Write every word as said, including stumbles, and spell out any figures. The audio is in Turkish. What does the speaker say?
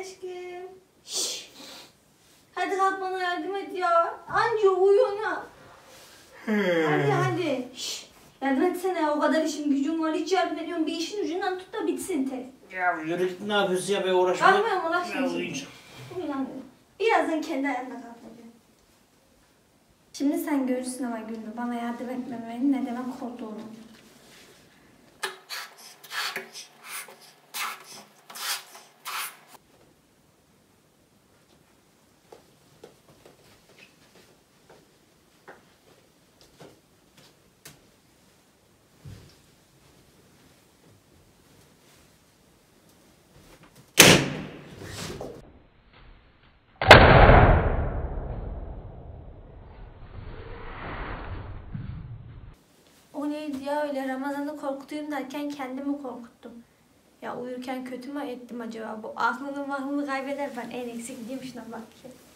Aşkım. Şşş. Hadi kalk bana yardım et ya. Anca uyuyor ya. Hadi hadi. Şşş. Yardım etsene, o kadar işim gücüm var. Hiç yardım ediyorum. Bir işin ucundan tut da bitsin tez. Ya yürü git, ne yapıyorsun ya, be uğraşma. Kalkmıyorum, uğraşmayacağım. Uyuyacağım. Uyanmıyorum. Birazdan kendi ayağımda kalkacağım. Şimdi sen görürsün ama Güllü, bana yardım etmemenin ne demek olduğunu. O neydi ya öyle, Ramazan'ı korkutayım derken kendimi korkuttum. Ya uyurken kötü mü ettim acaba? Bu aklını mahlını kaybeder, ben en eksik gideyim şuna bak.